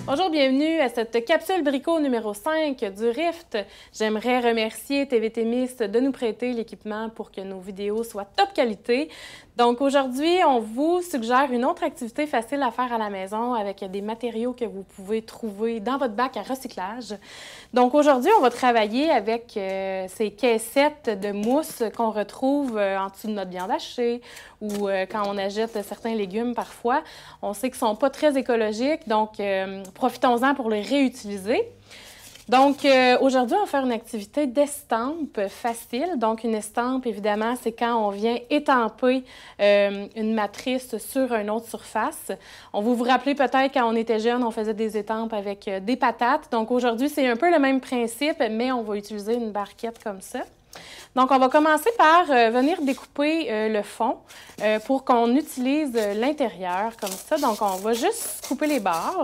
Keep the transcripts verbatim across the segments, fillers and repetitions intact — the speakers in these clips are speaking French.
Bonjour, bienvenue à cette capsule Brico numéro cinq du Rift. J'aimerais remercier T V T Mist de nous prêter l'équipement pour que nos vidéos soient top qualité. Donc aujourd'hui, on vous suggère une autre activité facile à faire à la maison avec des matériaux que vous pouvez trouver dans votre bac à recyclage. Donc aujourd'hui, on va travailler avec euh, ces caissettes de mousse qu'on retrouve euh, en dessous de notre viande hachée ou euh, quand on achète certains légumes parfois. On sait qu'ils ne sont pas très écologiques, donc euh, profitons-en pour les réutiliser. Donc, euh, aujourd'hui, on va faire une activité d'estampe facile. Donc, une estampe, évidemment, c'est quand on vient étamper euh, une matrice sur une autre surface. On va vous rappeler peut-être quand on était jeune, on faisait des estampes avec euh, des patates. Donc, aujourd'hui, c'est un peu le même principe, mais on va utiliser une barquette comme ça. Donc, on va commencer par euh, venir découper euh, le fond euh, pour qu'on utilise euh, l'intérieur comme ça. Donc, on va juste couper les bords.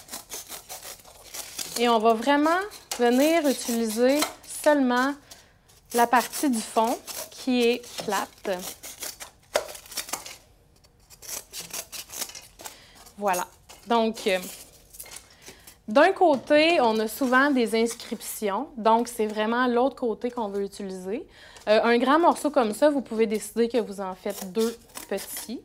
Et on va vraiment venir utiliser seulement la partie du fond qui est plate. Voilà. Donc, euh, d'un côté, on a souvent des inscriptions. Donc, c'est vraiment l'autre côté qu'on veut utiliser. Euh, un grand morceau comme ça, vous pouvez décider que vous en faites deux petits.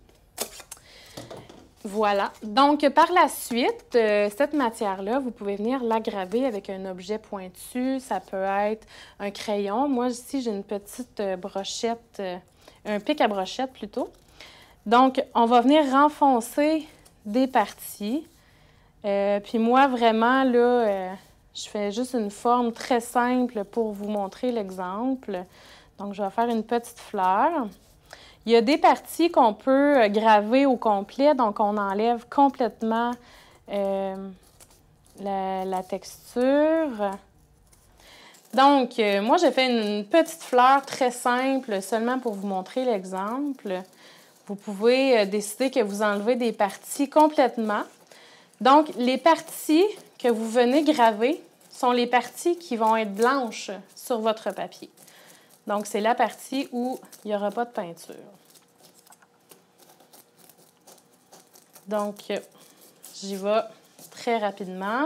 Voilà. Donc, par la suite, euh, cette matière-là, vous pouvez venir l'aggraver avec un objet pointu. Ça peut être un crayon. Moi, ici, j'ai une petite euh, brochette, euh, un pic à brochette plutôt. Donc, on va venir renfoncer des parties. Euh, puis moi, vraiment, là, euh, je fais juste une forme très simple pour vous montrer l'exemple. Donc, je vais faire une petite fleur. Il y a des parties qu'on peut graver au complet, donc on enlève complètement euh, la, la texture. Donc, euh, moi, j'ai fait une petite fleur très simple, seulement pour vous montrer l'exemple. Vous pouvez euh, décider que vous enlevez des parties complètement. Donc, les parties que vous venez graver sont les parties qui vont être blanches sur votre papier. Donc, c'est la partie où il n'y aura pas de peinture. Donc, j'y vais très rapidement.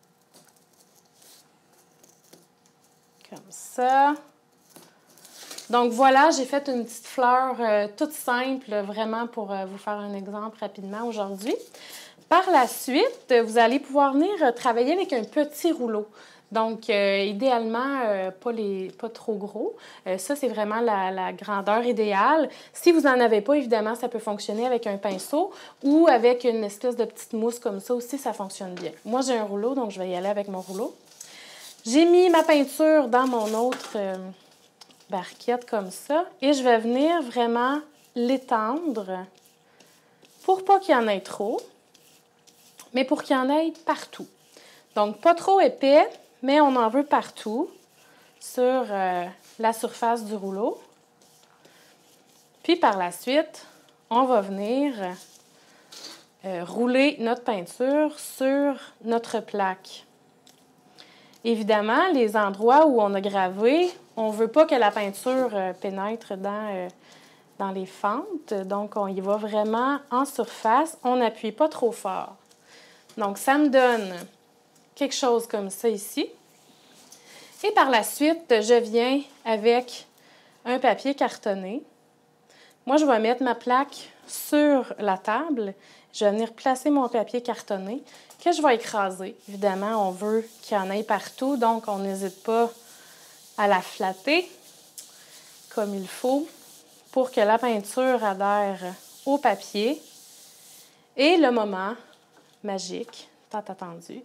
Comme ça. Donc, voilà, j'ai fait une petite fleur euh, toute simple, vraiment pour euh, vous faire un exemple rapidement aujourd'hui. Par la suite, vous allez pouvoir venir travailler avec un petit rouleau. Donc, euh, idéalement, euh, pas, les, pas trop gros. Euh, ça, c'est vraiment la, la grandeur idéale. Si vous n'en avez pas, évidemment, ça peut fonctionner avec un pinceau ou avec une espèce de petite mousse comme ça aussi, ça fonctionne bien. Moi, j'ai un rouleau, donc je vais y aller avec mon rouleau. J'ai mis ma peinture dans mon autre euh, barquette comme ça et je vais venir vraiment l'étendre pour pas qu'il y en ait trop, mais pour qu'il y en ait partout. Donc, pas trop épais, mais on en veut partout sur euh, la surface du rouleau. Puis par la suite, on va venir euh, rouler notre peinture sur notre plaque. Évidemment, les endroits où on a gravé, on ne veut pas que la peinture euh, pénètre dans, euh, dans les fentes. Donc, on y va vraiment en surface. On n'appuie pas trop fort. Donc, ça me donne quelque chose comme ça ici. Et par la suite, je viens avec un papier cartonné. Moi, je vais mettre ma plaque sur la table. Je vais venir placer mon papier cartonné que je vais écraser. Évidemment, on veut qu'il y en ait partout, donc on n'hésite pas à la flatter comme il faut pour que la peinture adhère au papier. Et le moment magique, tant attendu.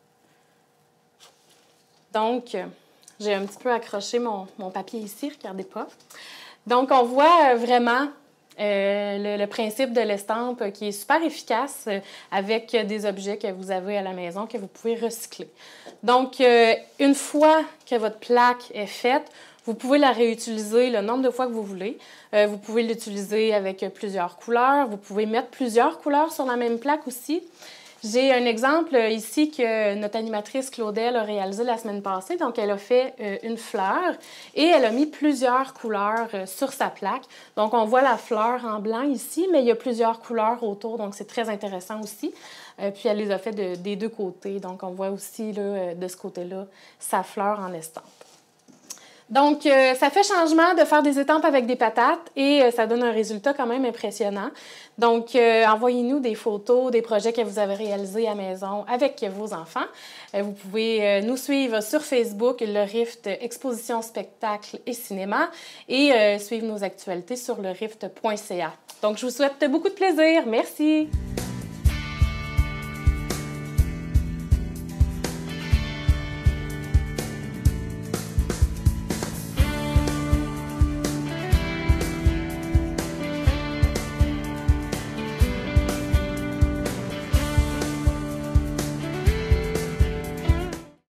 Donc, j'ai un petit peu accroché mon, mon papier ici, regardez pas. Donc, on voit vraiment euh, le, le principe de l'estampe qui est super efficace euh, avec des objets que vous avez à la maison que vous pouvez recycler. Donc, euh, une fois que votre plaque est faite, vous pouvez la réutiliser le nombre de fois que vous voulez. Euh, vous pouvez l'utiliser avec plusieurs couleurs. Vous pouvez mettre plusieurs couleurs sur la même plaque aussi. J'ai un exemple ici que notre animatrice Claudel a réalisé la semaine passée. Donc, elle a fait euh, une fleur et elle a mis plusieurs couleurs euh, sur sa plaque. Donc, on voit la fleur en blanc ici, mais il y a plusieurs couleurs autour, donc c'est très intéressant aussi. Euh, puis, elle les a fait de, des deux côtés. Donc, on voit aussi là, de ce côté-là sa fleur en estampe. Donc, euh, ça fait changement de faire des étampes avec des patates et euh, ça donne un résultat quand même impressionnant. Donc, euh, envoyez-nous des photos, des projets que vous avez réalisés à la maison avec vos enfants. Euh, vous pouvez euh, nous suivre sur Facebook, le Rift Exposition, Spectacle et Cinéma et euh, suivre nos actualités sur le rift point c a. Donc, je vous souhaite beaucoup de plaisir. Merci!